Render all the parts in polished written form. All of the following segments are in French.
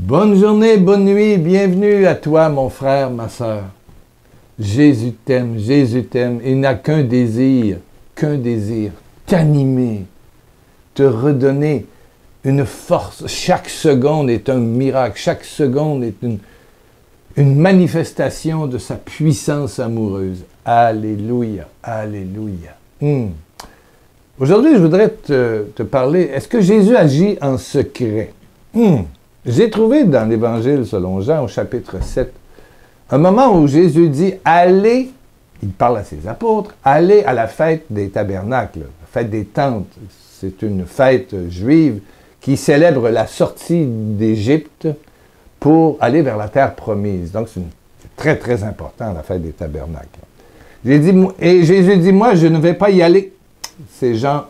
Bonne journée, bonne nuit, bienvenue à toi mon frère, ma sœur. Jésus t'aime, il n'a qu'un désir, t'animer, te redonner une force. Chaque seconde est un miracle, chaque seconde est une manifestation de sa puissance amoureuse. Alléluia, alléluia. Aujourd'hui, je voudrais te parler, est-ce que Jésus agit en secret? J'ai trouvé dans l'Évangile selon Jean, au chapitre 7, un moment où Jésus dit « Allez », il parle à ses apôtres, « Allez à la fête des tabernacles », la fête des tentes. C'est une fête juive qui célèbre la sortie d'Égypte pour aller vers la terre promise. Donc, c'est très, très important, la fête des tabernacles. Et Jésus dit « Moi, je ne vais pas y aller ». C'est Jean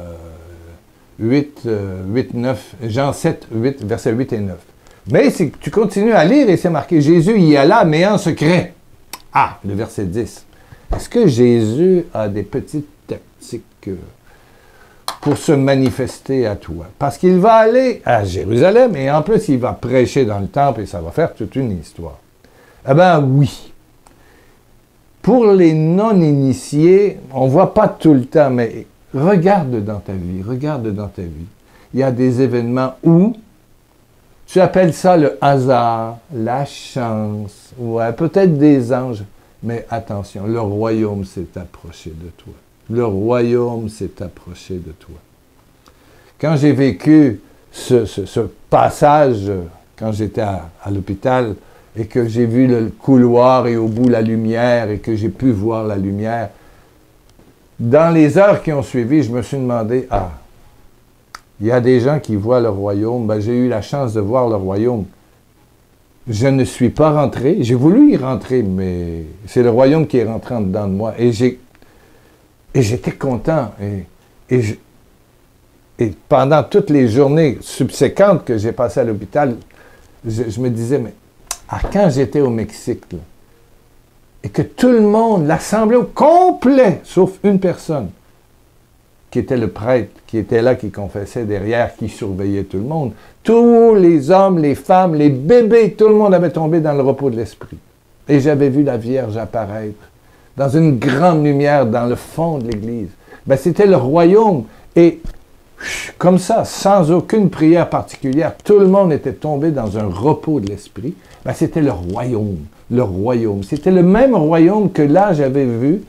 Jean 7, 8, versets 8 et 9. Mais si tu continues à lire, et c'est marqué, Jésus y alla, mais en secret. Ah, le verset 10. Est-ce que Jésus a des petites tactiques pour se manifester à toi? Parce qu'il va aller à Jérusalem, et en plus, il va prêcher dans le temple, et ça va faire toute une histoire. Eh bien, oui. Pour les non-initiés, on ne voit pas tout le temps, mais regarde dans ta vie, Il y a des événements où tu appelles ça le hasard, la chance, ouais, peut-être des anges, mais attention, le royaume s'est approché de toi. Le royaume s'est approché de toi. Quand j'ai vécu ce passage, quand j'étais à l'hôpital, et que j'ai vu le couloir et au bout la lumière, et que j'ai pu voir la lumière, dans les heures qui ont suivi, je me suis demandé, il y a des gens qui voient le royaume, ben, j'ai eu la chance de voir le royaume. Je ne suis pas rentré, j'ai voulu y rentrer, mais c'est le royaume qui est rentré en dedans de moi. Et j'étais content. Et pendant toutes les journées subséquentes que j'ai passées à l'hôpital, je me disais, mais quand j'étais au Mexique, là, et que tout le monde, l'assemblée au complet, sauf une personne, qui était le prêtre, qui était là, qui confessait derrière, qui surveillait tout le monde, tous les hommes, les femmes, les bébés, tout le monde avait tombé dans le repos de l'esprit. Et j'avais vu la Vierge apparaître dans une grande lumière dans le fond de l'église. Ben, c'était le royaume. Et comme ça, sans aucune prière particulière, tout le monde était tombé dans un repos de l'esprit. Ben, c'était le royaume. Le royaume. C'était le même royaume que là, j'avais vu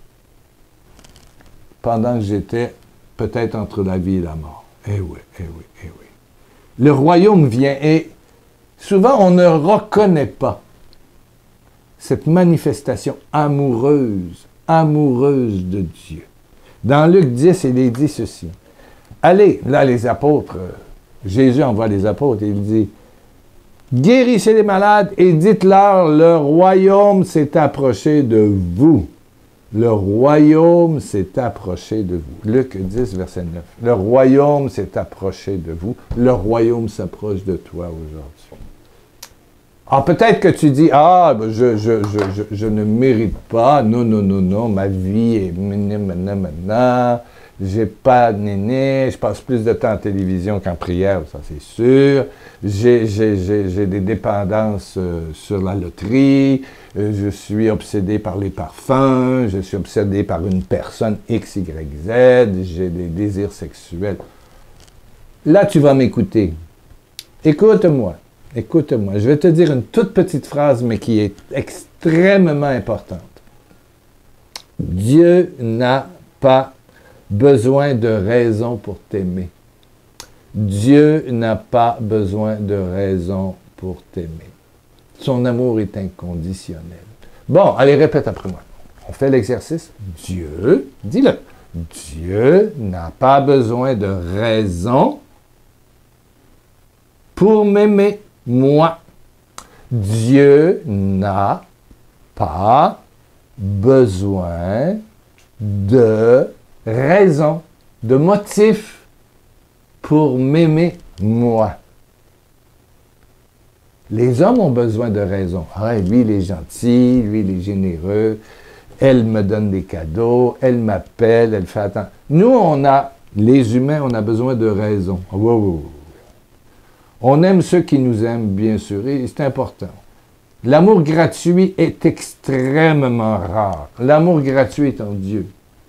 pendant que j'étais peut-être entre la vie et la mort. Eh oui, eh oui, eh oui. Le royaume vient et souvent on ne reconnaît pas cette manifestation amoureuse de Dieu. Dans Luc 10, il est dit ceci. Allez, là les apôtres, Jésus envoie les apôtres et il dit, guérissez les malades et dites-leur, le royaume s'est approché de vous. Le royaume s'est approché de vous. Luc 10, verset 9. Le royaume s'est approché de vous. Le royaume s'approche de toi aujourd'hui. Alors peut-être que tu dis, je ne mérite pas, non, ma vie est maintenant, j'ai pas de néné, je passe plus de temps en télévision qu'en prière, ça c'est sûr. J'ai des dépendances sur la loterie, je suis obsédé par les parfums, je suis obsédé par une personne X, Y, Z, j'ai des désirs sexuels. Là, tu vas m'écouter. Écoute-moi, je vais te dire une toute petite phrase, mais qui est extrêmement importante. Dieu n'a pas besoin de raison pour t'aimer. Dieu n'a pas besoin de raison pour t'aimer. Son amour est inconditionnel. Bon, allez, répète après moi. On fait l'exercice. Dieu, dis-le. Dieu n'a pas besoin de raison pour m'aimer, moi. Dieu n'a pas besoin de raison, de motif pour m'aimer, moi. Les hommes ont besoin de raison. Lui, il est gentil, lui, il est généreux, elle me donne des cadeaux, elle m'appelle, elle fait attention. Nous, les humains, on a besoin de raison. On aime ceux qui nous aiment, bien sûr, et c'est important. L'amour gratuit est extrêmement rare. L'amour gratuit est en Dieu,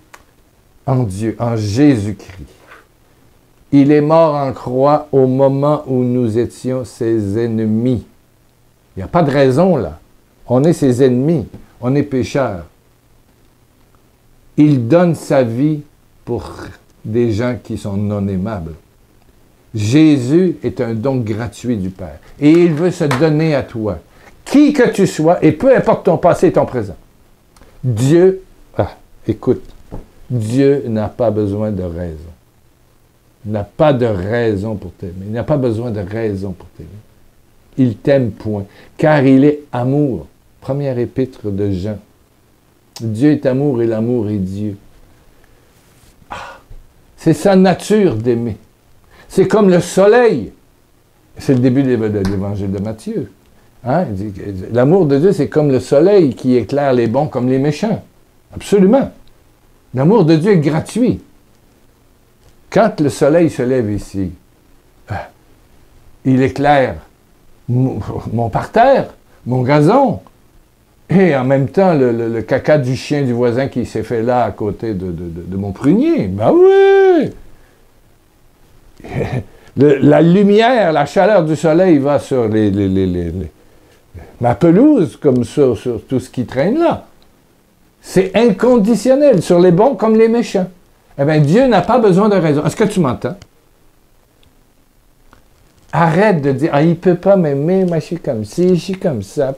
en Jésus-Christ. Il est mort en croix au moment où nous étions ses ennemis. Il n'y a pas de raison là. On est ses ennemis, on est pécheurs. Il donne sa vie pour des gens qui sont non aimables. Jésus est un don gratuit du Père. Et il veut se donner à toi. Qui que tu sois, et peu importe ton passé et ton présent. Dieu, écoute, Dieu n'a pas besoin de raison. Il n'a pas de raison pour t'aimer. Il n'a pas besoin de raison pour t'aimer. Il t'aime, point. Car il est amour. Première épître de Jean. Dieu est amour et l'amour est Dieu. C'est sa nature d'aimer. C'est comme le soleil. C'est le début de l'évangile de Matthieu. Hein? L'amour de Dieu, c'est comme le soleil qui éclaire les bons comme les méchants. Absolument. L'amour de Dieu est gratuit. Quand le soleil se lève ici, il éclaire mon parterre, mon gazon, et en même temps le caca du chien du voisin qui s'est fait là à côté de mon prunier. Ben oui! La lumière, la chaleur du soleil va sur ma pelouse, comme sur tout ce qui traîne là. C'est inconditionnel, sur les bons comme les méchants. Eh bien, Dieu n'a pas besoin de raison. Est-ce que tu m'entends? Arrête de dire, il ne peut pas m'aimer, moi je suis comme ci, je suis comme ça.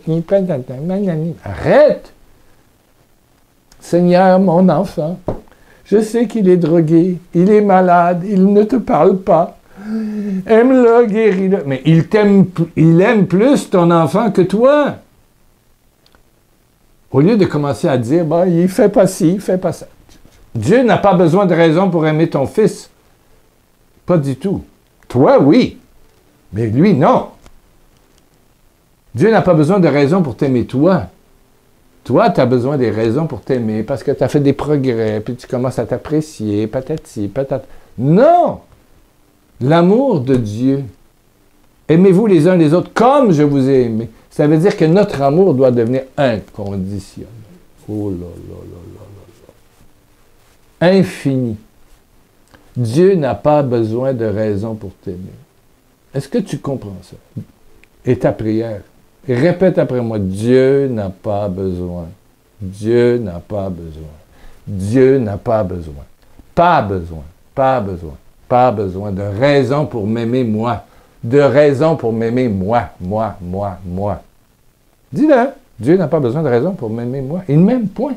Arrête! Seigneur, mon enfant, je sais qu'il est drogué, il est malade, il ne te parle pas. Aime-le, guéris-le. Mais il aime plus ton enfant que toi. Au lieu de commencer à dire, il ne fait pas ci, il ne fait pas ça. Dieu n'a pas besoin de raison pour aimer ton fils. Pas du tout. Toi, oui. Mais lui, non. Dieu n'a pas besoin de raison pour t'aimer toi. Toi, tu as besoin des raisons pour t'aimer parce que tu as fait des progrès, puis tu commences à t'apprécier, patati, patata. Non! L'amour de Dieu. Aimez-vous les uns les autres comme je vous ai aimé. Ça veut dire que notre amour doit devenir inconditionnel. Oh là là là là là là. Infini. Dieu n'a pas besoin de raison pour t'aimer. Est-ce que tu comprends ça? Et ta prière. Répète après moi, Dieu n'a pas besoin. Dieu n'a pas besoin. Dieu n'a pas besoin. Pas besoin. Pas besoin. Pas besoin de raison pour m'aimer moi. De raison pour m'aimer moi. Moi. Dis-le. Dieu n'a pas besoin de raison pour m'aimer moi. Il m'aime, point.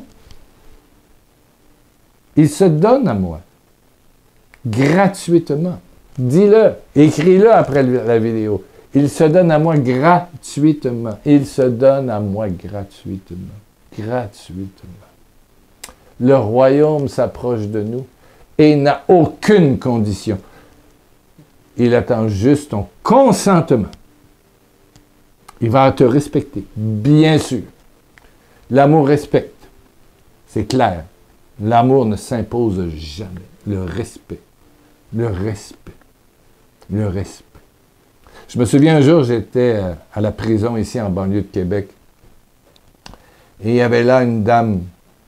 Il se donne à moi. Gratuitement. Dis-le. Écris-le après la vidéo. Il se donne à moi gratuitement. Il se donne à moi gratuitement. Gratuitement. Le royaume s'approche de nous et n'a aucune condition. Il attend juste ton consentement. Il va te respecter, bien sûr. L'amour respecte. C'est clair. L'amour ne s'impose jamais. Le respect. Le respect. Le respect. Je me souviens un jour, j'étais à la prison ici en banlieue de Québec. Et il y avait là une dame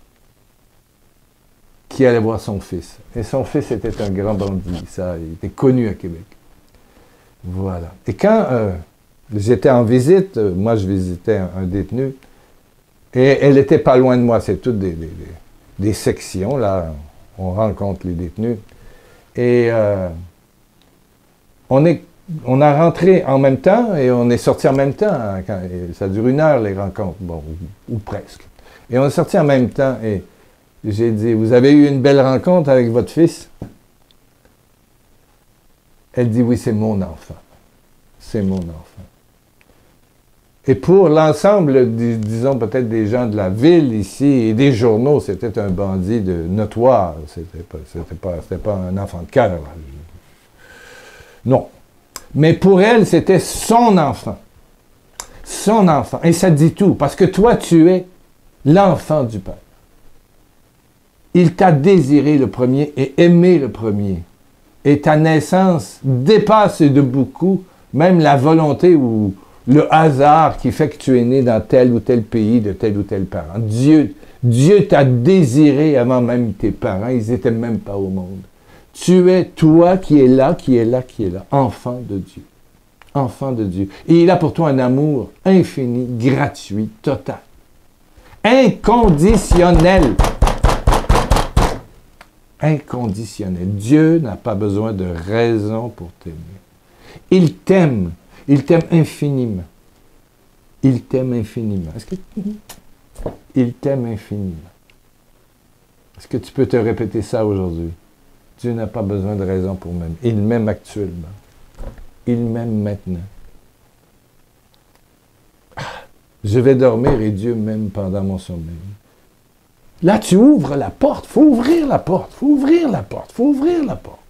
qui allait voir son fils. Et son fils était un grand bandit. Ça, il était connu à Québec. Voilà. Et quand j'étais en visite, moi je visitais un détenu, et elle n'était pas loin de moi. C'est toutes des sections, là. On rencontre les détenus. Et on a rentré en même temps et on est sorti en même temps. Hein, ça dure 1 heure, les rencontres. Bon, ou presque. Et on est sorti en même temps et j'ai dit, vous avez eu une belle rencontre avec votre fils? Elle dit, oui, c'est mon enfant. C'est mon enfant. Et pour l'ensemble, disons peut-être des gens de la ville ici et des journaux, c'était un bandit notoire. C'était pas un enfant de cœur. Non. Mais pour elle, c'était son enfant. Son enfant. Et ça dit tout, parce que toi, tu es l'enfant du Père. Il t'a désiré le premier et aimé le premier. Et ta naissance dépasse de beaucoup même la volonté ou le hasard qui fait que tu es né dans tel ou tel pays, de tel ou tel parent. Dieu t'a désiré avant même tes parents, ils n'étaient même pas au monde. Tu es toi qui es là, enfant de Dieu. Enfant de Dieu. Et il a pour toi un amour infini, gratuit, total. Inconditionnel. Inconditionnel. Dieu n'a pas besoin de raison pour t'aimer. Il t'aime. Il t'aime infiniment. Il t'aime infiniment. Il t'aime infiniment. Est-ce que tu peux te répéter ça aujourd'hui? Dieu n'a pas besoin de raison pour m'aimer. Il m'aime actuellement. Il m'aime maintenant. Je vais dormir et Dieu m'aime pendant mon sommeil. Là, tu ouvres la porte. Il faut ouvrir la porte. Il faut ouvrir la porte. Il faut ouvrir la porte.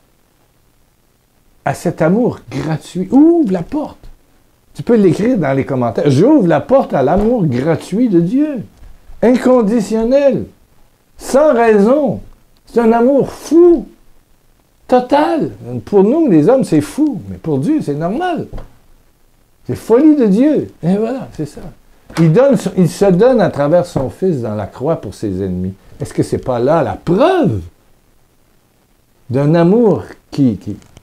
À cet amour gratuit. Ouvre la porte. Tu peux l'écrire dans les commentaires. J'ouvre la porte à l'amour gratuit de Dieu. Inconditionnel. Sans raison. C'est un amour fou. Total. Pour nous, les hommes, c'est fou. Mais pour Dieu, c'est normal. C'est folie de Dieu. Et voilà, c'est ça. Il se donne à travers son Fils dans la croix pour ses ennemis. Est-ce que c'est pas là la preuve d'un amour qui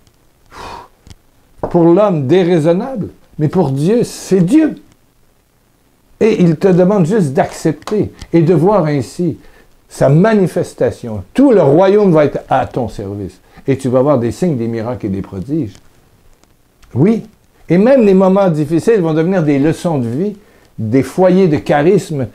pour l'homme déraisonnable, mais pour Dieu, c'est Dieu. Et il te demande juste d'accepter et de voir ainsi sa manifestation. Tout le royaume va être à ton service. Et tu vas voir des signes, des miracles et des prodiges. Oui. Et même les moments difficiles vont devenir des leçons de vie, des foyers de charisme.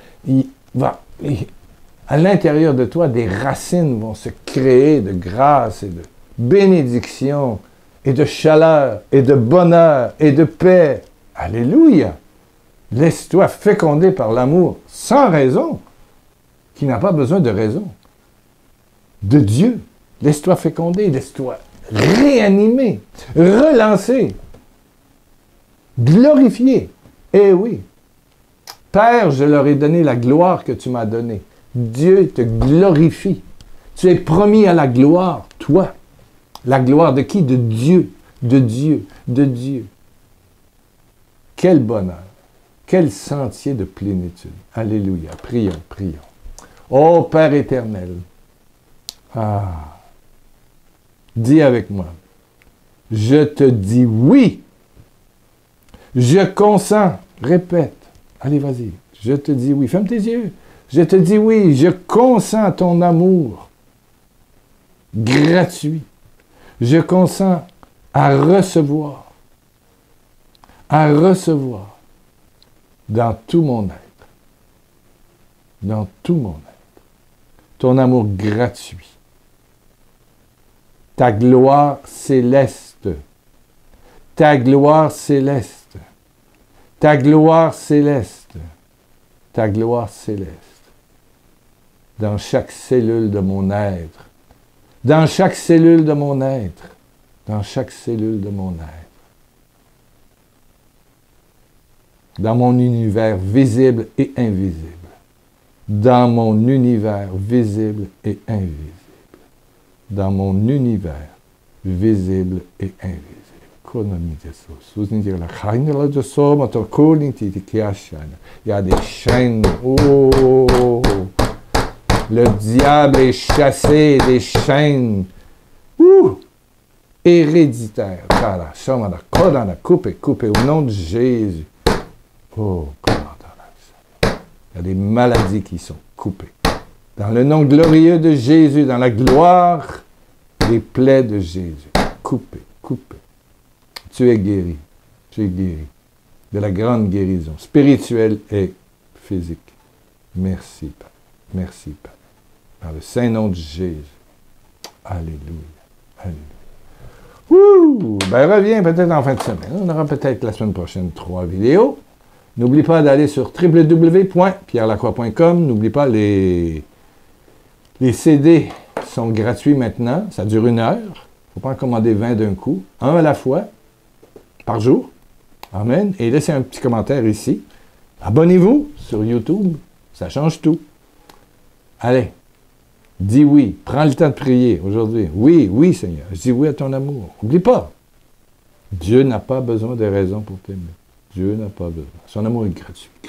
À l'intérieur de toi, des racines vont se créer de grâce et de bénédiction et de chaleur et de bonheur et de paix. Alléluia! Laisse-toi féconder par l'amour sans raison, qui n'a pas besoin de raison, de Dieu. Laisse-toi féconder, laisse-toi réanimer, relancer, glorifier. Eh oui. Père, je leur ai donné la gloire que tu m'as donnée. Dieu te glorifie. Tu es promis à la gloire, toi. La gloire de qui? De Dieu, de Dieu, de Dieu. Quel bonheur. Quel sentier de plénitude. Alléluia. Prions, prions. Ô Père éternel. Dis avec moi. Je te dis oui. Je consens. Répète. Allez, vas-y. Je te dis oui. Ferme tes yeux. Je te dis oui. Je consens à ton amour gratuit. Je consens à recevoir dans tout mon être, ton amour gratuit, ta gloire céleste, ta gloire céleste, ta gloire céleste, ta gloire céleste, dans chaque cellule de mon être, dans chaque cellule de mon être, dans chaque cellule de mon être, dans mon univers visible et invisible, dans mon univers visible et invisible, dans mon univers visible et invisible. Il y a des chaînes. Oh! Le diable est chassé des chaînes. Héréditaires. Coupé au nom de Jésus. Oh, il y a des maladies qui sont coupées. Dans le nom glorieux de Jésus, dans la gloire des plaies de Jésus. Coupé. Tu es guéri. De la grande guérison spirituelle et physique. Merci, Père. Merci, Père. Dans le saint nom de Jésus. Alléluia. Ben reviens peut-être en fin de semaine. On aura peut-être la semaine prochaine 3 vidéos. N'oublie pas d'aller sur www.pierrelacroix.com. N'oublie pas, les CD sont gratuits maintenant. Ça dure 1 heure. Il ne faut pas en commander 20 d'un coup. 1 à la fois, par jour. Amen. Et laissez un petit commentaire ici. Abonnez-vous sur YouTube. Ça change tout. Allez. Dis oui. Prends le temps de prier aujourd'hui. Oui, Seigneur. Je dis oui à ton amour. N'oublie pas. Dieu n'a pas besoin de raison pour t'aimer. Dieu n'a pas besoin. Son amour est gratuit.